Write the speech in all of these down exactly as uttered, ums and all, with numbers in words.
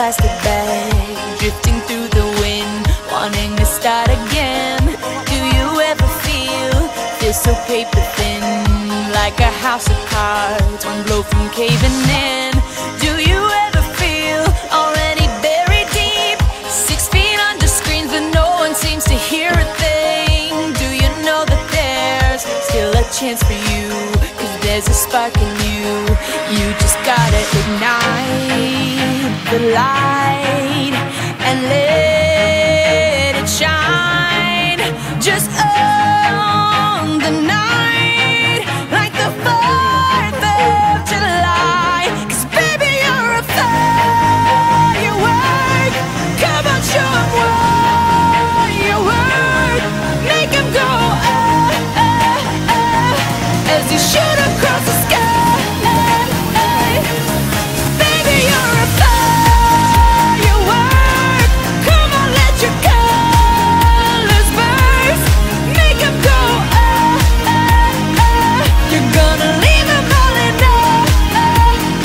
plastic bag, drifting through the wind, wanting to start again. Do you ever feel, feel so paper thin, like a house of cards, one blow from caving in? Do you ever feel already buried deep, six feet under screens but no one seems to hear a thing? Do you know that there's still a chance for you, cause there's a spark in you? You just gotta ignite the light and let it shine. Just own the night like the fourth of July. Cause baby, you're a firework. Come on, show 'em what you work. Make 'em go ah, ah, ah, as you shoot across the sky. Baby, you're a firework. Come on, let your colors burst. Make 'em go ah, ah, ah. You're gonna leave 'em all in awe.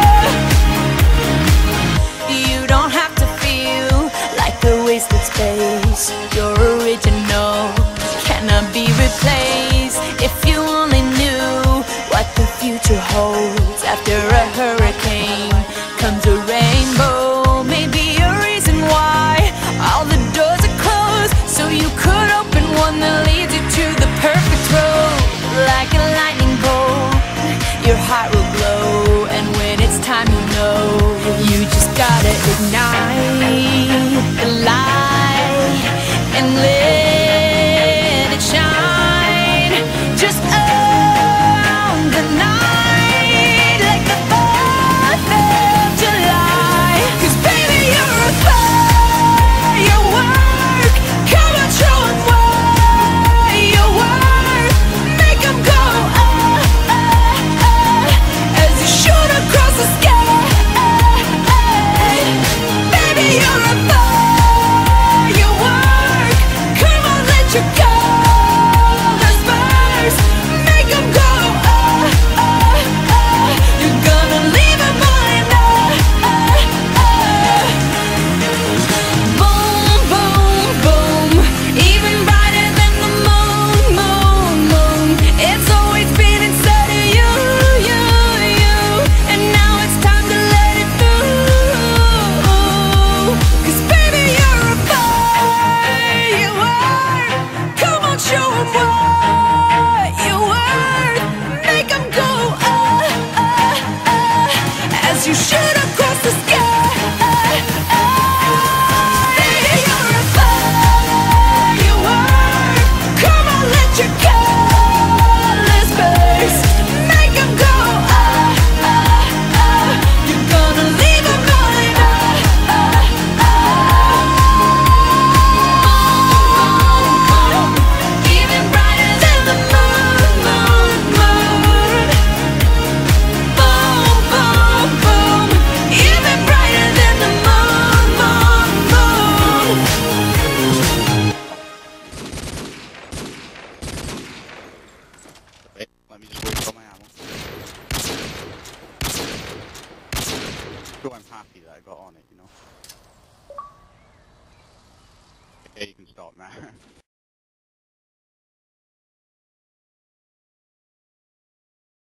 You don't have to feel like a wasted space. You're original, cannot be replaced. If you only knew what the future holds. After a hurricane comes a rainbow. Maybe a reason why all the doors are closed, so you could open one that leads you to the perfect road. Like a lightning bolt, your heart will glow, and when it's time, you know you just gotta ignite the light and let it shine. Just own the night like the fourth of July. Cause baby, you're a firework. Come on, show 'em what you work. Make 'em go ah, ah, ah, as you shoot across the sky. Baby, you're a firework. Come on, let your colors burst. Make 'em go ah, ah, ah. You're gonna leave 'em all in awe. Boom, boom, boom, even brighter than the moon, moon, moon. It's always been inside of you, you, you, and now it's time to let it through. Cause baby, you're a firework. Come on, show 'em what you worth. Make 'em go ah, ah, ah, as you shoot across the sky. Baby, you're a firework. Come on, let your colors burst. Make 'em go ah, ah, ah. You're gonna leave 'em all in awe. Even brighter than the moon, moon, moon. Boom, boom, boom, even brighter than the moon, moon, moon. Wait, let me just wait for my ammo. So I'm happy that I got on it, you know. Okay, you can stop now.